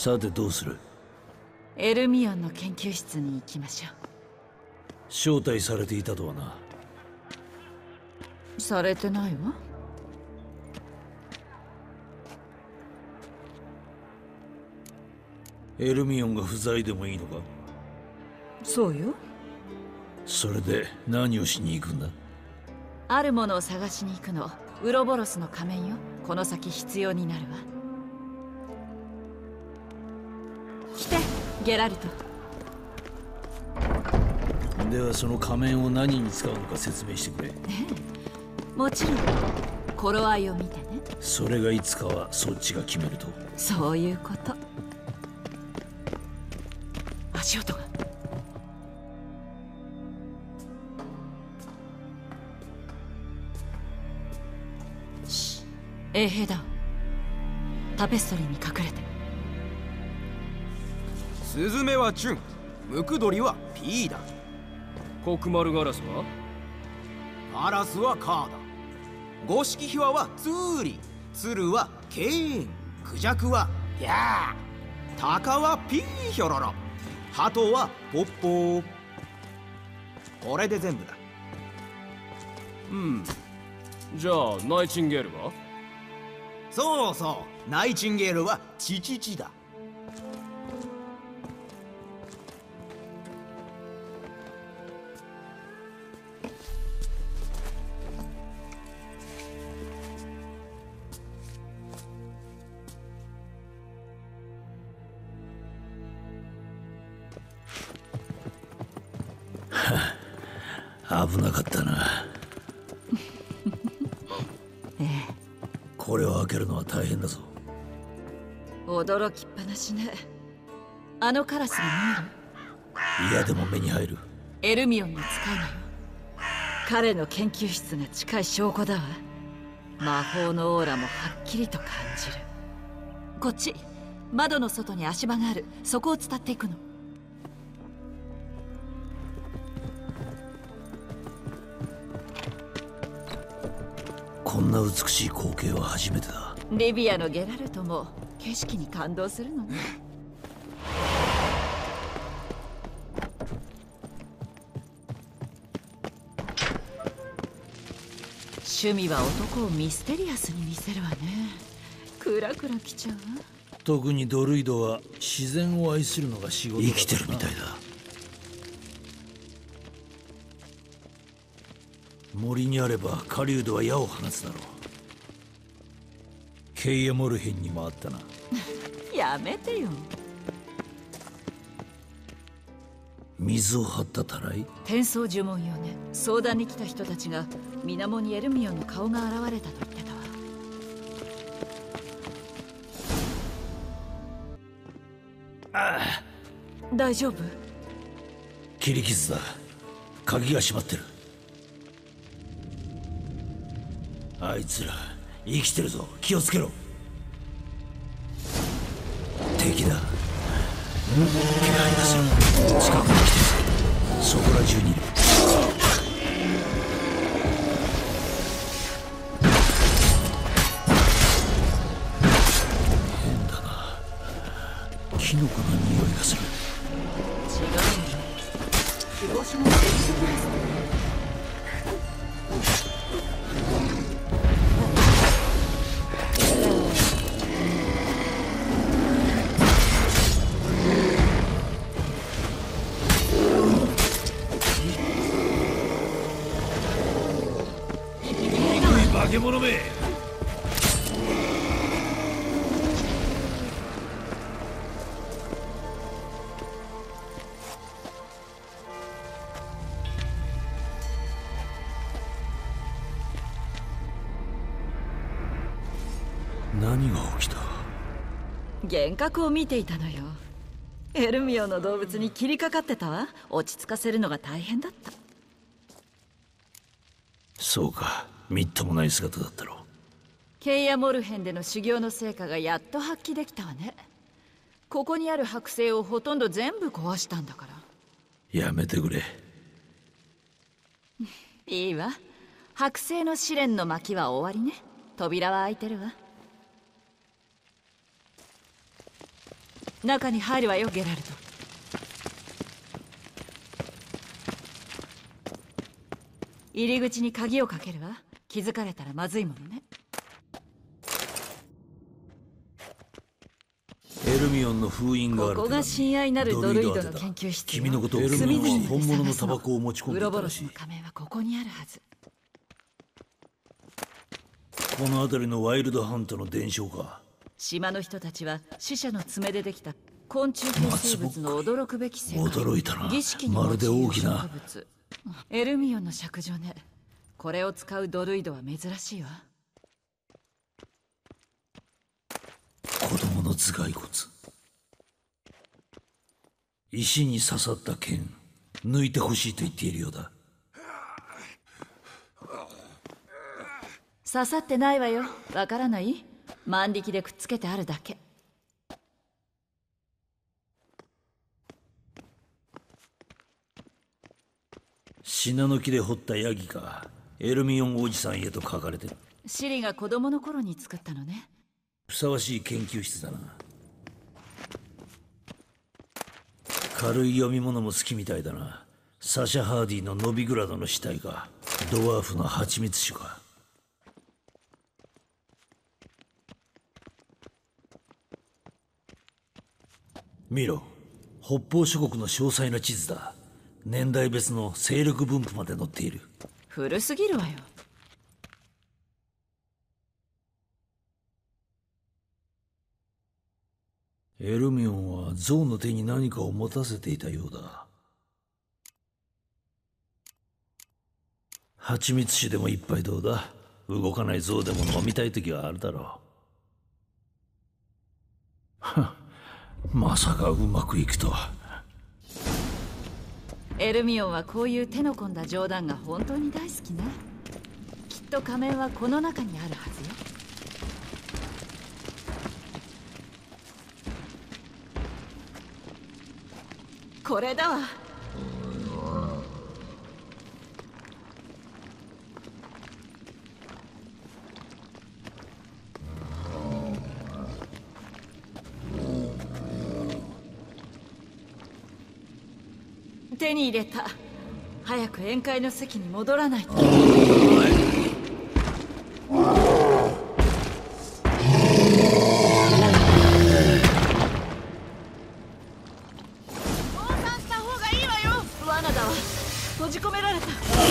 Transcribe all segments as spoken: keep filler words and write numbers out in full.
さてどうする？ エルミオンの研究室に行きましょう。 招待されていたとはな。 されてないわ。 エルミオンが不在でもいいのか？ そうよ。 それで何をしに行くんだ？ あるものを探しに行くの。ウロボロスの仮面よ。この先必要になるわ。来て、ゲラルト。 ではその仮面を何に使うのか説明してくれ。 ええ、もちろん頃合いを見てね。 それがいつかはそっちが決めると。 そういうこと。足音が。し、衛兵だ。タペストリーに隠れて。 スズメはチュン、ムクドリはピーだ。 コクマルガラスは？ カラスはカーだ。ゴシキヒワはツーリ、ツルはケーン、クジャクはヤー、タカはピーヒョロロ、ハトはポッポー。これで全部だ。 うん。じゃあナイチンゲールは？ そうそう、ナイチンゲールはチチチだ。 危なかったな。 ええ、 これを開けるのは大変だぞ。 驚きっぱなしね。あのカラスに見える？ 嫌でも目に入る。 エルミオンに使うのよ。彼の研究室が近い証拠だわ。魔法のオーラもはっきりと感じる。こっち、窓の外に足場がある。そこを伝っていくの。 こんな美しい光景は初めてだ。 リビアのゲラルトも景色に感動するのね。趣味は男をミステリアスに見せるわね。クラクラ来ちゃうわ。 特にドルイドは自然を愛するのが仕事だ。生きてるみたいだ。森にあれば狩人は矢を放つだろう。ケイエモルヘンにもあったな。 やめてよ。 水を張ったたらい？ 転送呪文よね。相談に来た人たちが水面にエルミオンの顔が現れたと言ってたわ。 ああ、 大丈夫？ 切り傷だ。鍵が閉まってる。あいつら生きてるぞ。気をつけろ。敵だ。気配がする。近くに来てる。そこら中にいる。変だな。キノコの匂いがする。 違うの。日干しのデリシャスです。 化け物め。何が起きた？ 幻覚を見ていたのよ。エルミオの動物に切りかかってたわ。落ち着かせるのが大変だった。 そうか、みっともない姿だったろう。 ケイア・モルヘンでの修行の成果がやっと発揮できたわね。ここにある剥製をほとんど全部壊したんだから。 やめてくれ。 いいわ。剥製の試練の幕は終わりね。扉は開いてるわ。 中に入るわよ、ゲラルト。入り口に鍵をかけるわ。気づかれたらまずいものね。 エルミオンの封印がある。 ここが親愛なるドルイドの研究室。 君のことをエルミオンは本物のタバコを持ち込んでいたらしい。 ウロボロスの仮面はここにあるはず。 この辺りのワイルドハントの伝承か。 島の人たちは死者の爪でできた昆虫系生物の驚くべき世界。 驚いたな。 儀式にまるで大きな植物。エルミオンの釈状ね。これを使うドルイドは珍しいわ。 子供の頭蓋骨。石に刺さった剣、抜いてほしいと言っているようだ。 刺さってないわよ。わからない？万力でくっつけてあるだけ。 シナノキで掘ったヤギか。エルミオンおじさんへと書かれてる。 シリが子供の頃に作ったのね。 ふさわしい研究室だな。軽い読み物も好きみたいだな。サシャ・ハーディのノビグラドの死体か。ドワーフの蜂蜜酒か。見ろ、北方諸国の詳細な地図だ。年代別の勢力分布まで載っている。 古すぎるわよ。 エルミオンはゾウの手に何かを持たせていたようだ。蜂蜜酒でも一杯どうだ。動かないゾウでも飲みたい時はあるだろう。はっ、まさかうまくいくとは。 エルミオンはこういう手の込んだ冗談が本当に大好きね。きっと仮面はこの中にあるはずよ。これだわ。手に入れた。早く宴会の席に戻らないと。罠だわ。閉じ込められた。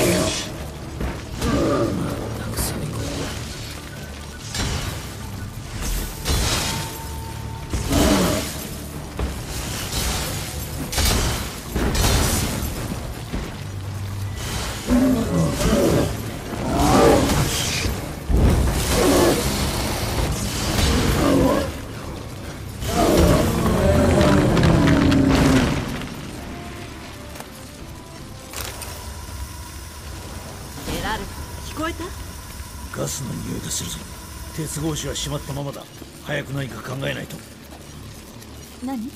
聞こえた？ ガスの匂いがするぞ。鉄格子は閉まったままだ。早く何か考えないと。 何？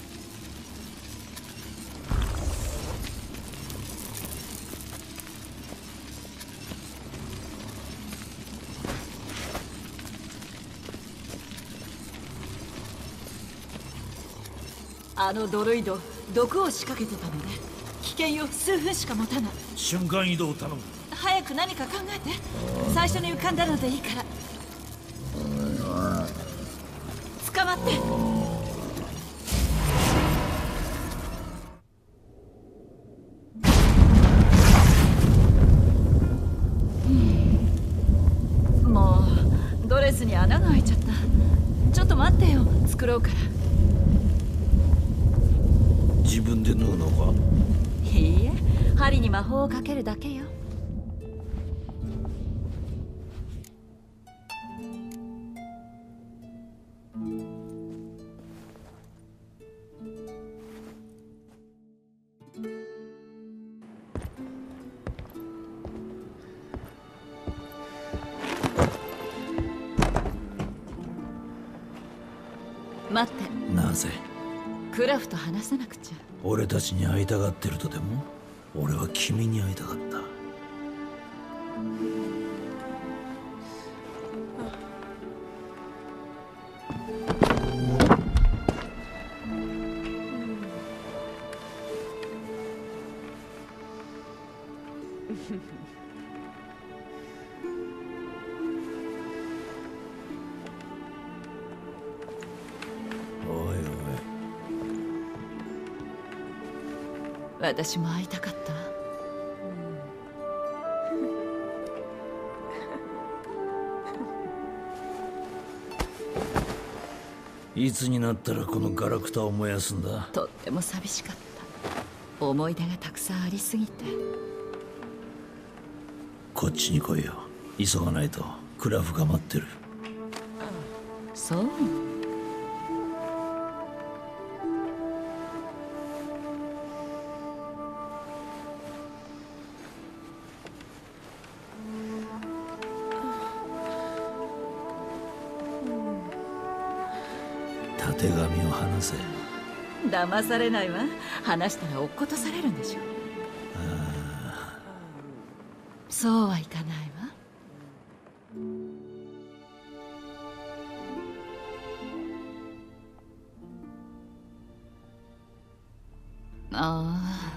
あのドロイド、毒を仕掛けてたのね。危険よ。数分しか持たない。 瞬間移動を頼む。 早く何か考えて。最初に浮かんだのでいいから。捕まって。もうドレスに穴が開いちゃった。ちょっと待ってよ。作ろうから。 自分で縫うのか？ いいえ、針に魔法をかけるだけよ。待って。 なぜ？ クラフと話さなくちゃ。 俺たちに会いたがってるとでも？俺は君に会いたかった。 おいおい、 私も会いたかった。 いつになったらこのガラクタを燃やすんだ？ とっても寂しかった。思い出がたくさんありすぎて。 こっちに来いよ。急がないとクラフが待ってる。 そう。 たてがみを離せ。 騙されないわ。話したら落っことされるんでしょ。そうはいかないわ。ああ、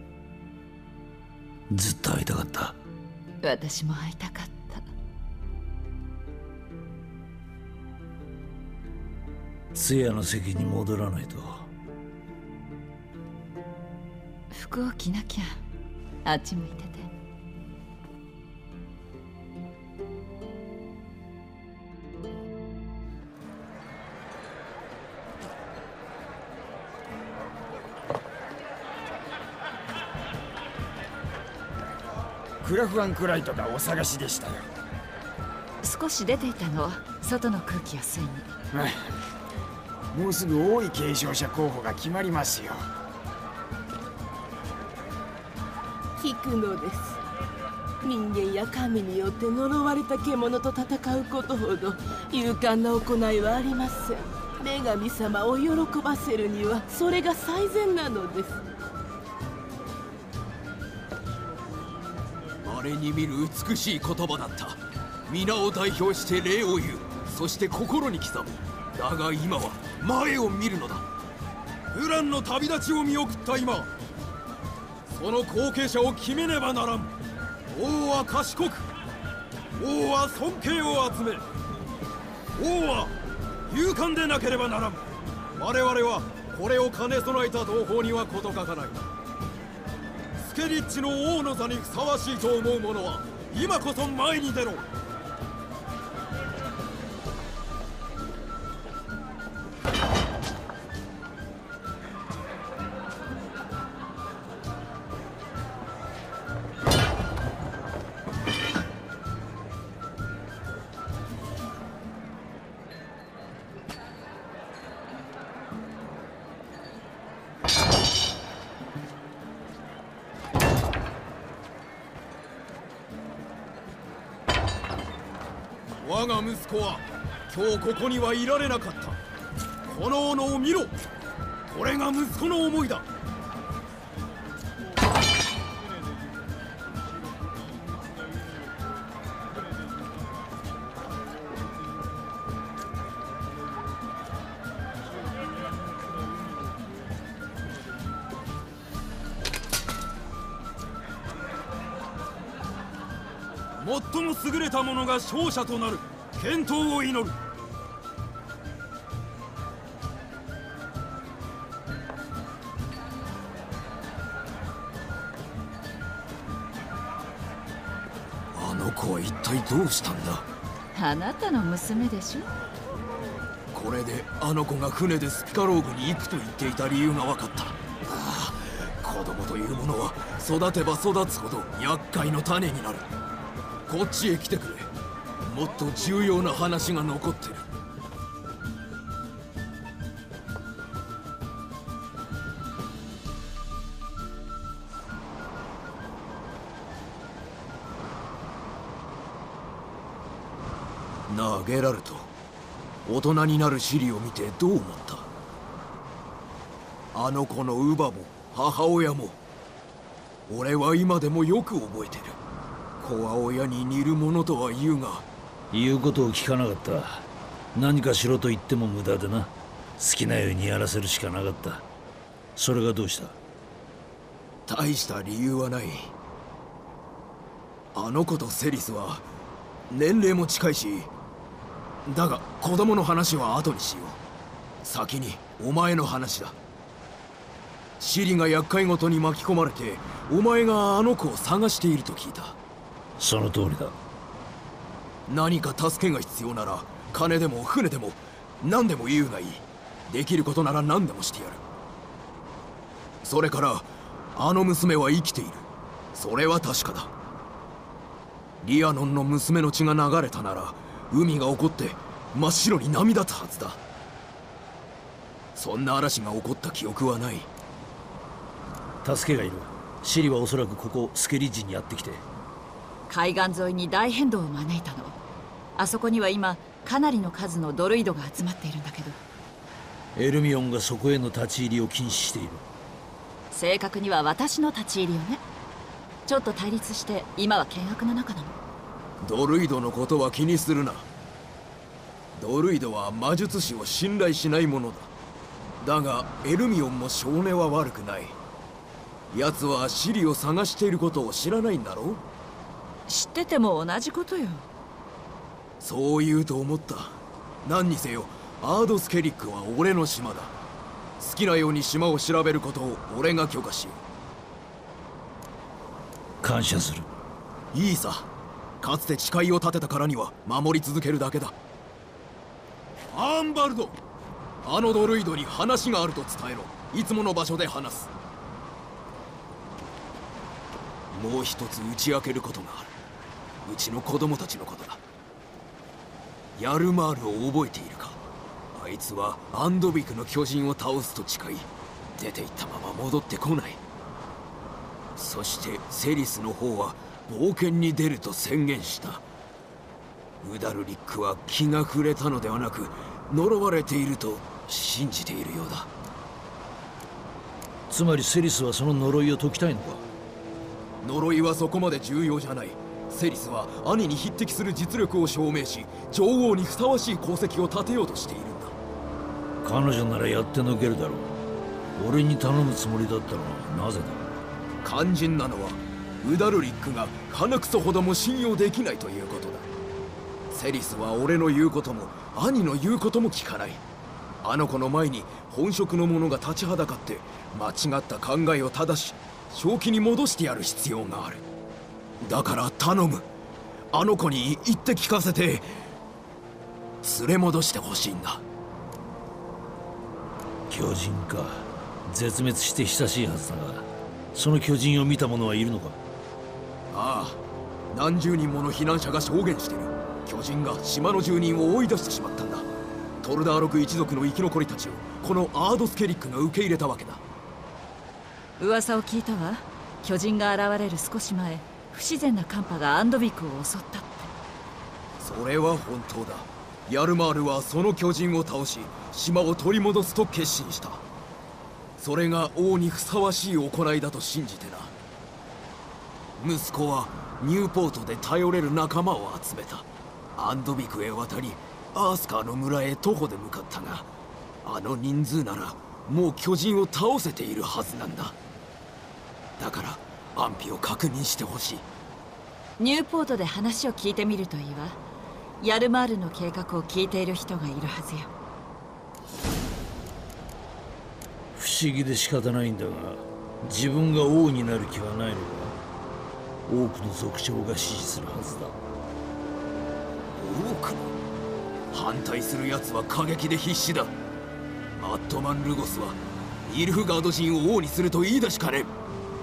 ずっと会いたかった。 私も会いたかった。 通夜の席に戻らないと。 服を着なきゃ。あっち向いてて。 クラフワンクライトがお探しでしたよ。 少し出ていたの。外の空気を吸いに。 もうすぐ王位継承者候補が決まりますよ。 聞くのです。人間や神によって呪われた獣と戦うことほど勇敢な行いはありません。女神様を喜ばせるにはそれが最善なのです。 稀に見る美しい言葉だった。皆を代表して礼を言う。そして心に刻む。だが今は前を見るのだ。ウランの旅立ちを見送った今、その後継者を決めねばならん。王は賢く、王は尊敬を集め、王は勇敢でなければならん。我々はこれを兼ね備えた同胞には事欠かない。スケリッチの王の座にふさわしいと思う者は今こそ前に出ろ。我が息子は今日ここにはいられなかった。この斧を見ろ。これが息子の思いだ。最も優れた者が勝者となる。健闘を祈る。あの子は一体どうしたんだ。 あなたの娘でしょ。 これであの子が船でスピカローグに行くと言っていた理由が分かった。ああ、子供というものは育てば育つほど厄介の種になる。こっちへ来てくれ。もっと重要な話が残ってる。なあゲラルト、大人になるシリを見てどう思った？あの子の乳母も母親も俺は今でもよく覚えてる。子は親に似るものとは言うが、 言うことを聞かなかった。何かしろと言っても無駄でな。好きなようにやらせるしかなかった。それがどうした？ 大した理由はない。 あの子とセリスは年齢も近いし、だが子供の話は後にしよう。先にお前の話だ。シリが厄介ごとに巻き込まれて、お前があの子を探していると聞いた。 その通りだ。 何か助けが必要なら金でも船でも何でも言うがいい。できることなら何でもしてやる。それからあの娘は生きている。それは確かだ。リアノンの娘の血が流れたなら海が起こって真っ白に波立つはずだ。そんな嵐が起こった記憶はない。 助けがいる。シリはおそらくここスケリッジにやってきて、 海岸沿いに大変動を招いたの。あそこには今かなりの数のドルイドが集まっているんだけど、 エルミオンがそこへの立ち入りを禁止している。 正確には私の立ち入りをね。ちょっと対立して今は険悪な仲なの。 ドルイドのことは気にするな。ドルイドは魔術師を信頼しないものだ。だがエルミオンも性根は悪くない。奴はシリを探していることを知らないんだろう。 知ってても同じことよ。 そう言うと思った。何にせよアードスケリックは俺の島だ。好きなように島を調べることを俺が許可しよう。感謝する。 いいさ。かつて誓いを立てたからには守り続けるだけだ。アンバルド、あのドルイドに話があると伝えろ。いつもの場所で話す。もう一つ打ち明けることがある。うちの子供たちのことだ。ヤルマールを覚えているか。あいつはアンドビクの巨人を倒すと誓い、出て行ったまま戻ってこない。そしてセリスの方は冒険に出ると宣言した。ウダルリックは気が触れたのではなく呪われていると信じているようだ。 つまりセリスはその呪いを解きたいのか。 呪いはそこまで重要じゃない。セリスは兄に匹敵する実力を証明し、女王にふさわしい功績を立てようとしているんだ。 彼女ならやってのけるだろう。俺に頼むつもりだったのはなぜだ。 肝心なのはウダルリックが鼻くそほども信用できないということだ。セリスは俺の言うことも兄の言うことも聞かない。あの子の前に本職の者が立ちはだかって間違った考えを正し、正気に戻してやる必要がある。だから頼む。あの子に言って聞かせて連れ戻してほしいんだ。 巨人か。絶滅して久しいはずだが、その巨人を見た者はいるのか。 ああ、何十人もの避難者が証言してる。巨人が島の住人を追い出してしまったんだ。トルダーロク一族の生き残りたちをこのアードスケリックが受け入れたわけだ。 噂を聞いたわ。巨人が現れる少し前、不自然な寒波がアンドビクを襲ったって。 それは本当だ。ヤルマールはその巨人を倒し島を取り戻すと決心した。それが王にふさわしい行いだと信じてな。息子はニューポートで頼れる仲間を集めた。アンドビクへ渡りアースカーの村へ徒歩で向かったが、あの人数ならもう巨人を倒せているはずなんだ。だから安否を確認してほしい。 ニューポートで話を聞いてみるといいわ。ヤルマールの計画を聞いている人がいるはずよ。 不思議で仕方ないんだが、自分が王になる気はないのか。多くの族長が支持するはずだ。 多くの反対する奴は過激で必死だ。アットマン・ルゴスはイルフガード人を王にすると言い出しかねん。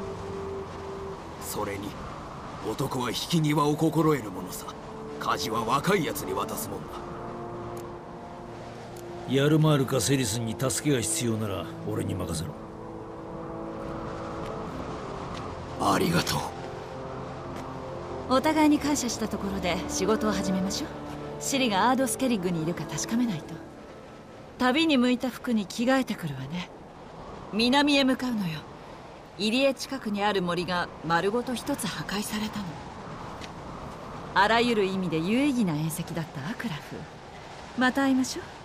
それに男は引き際を心得るものさ。舵は若い奴に渡すもんだ。 ヤルマールかセリスに助けが必要なら俺に任せろ。 ありがとう。 お互いに感謝したところで仕事を始めましょう。シリがアードスケリッグにいるか確かめないと。旅に向いた服に着替えてくるわね。南へ向かうのよ。入り江近くにある森が丸ごと一つ破壊されたの。あらゆる意味で有意義な宴席だったアクラフ。また会いましょう。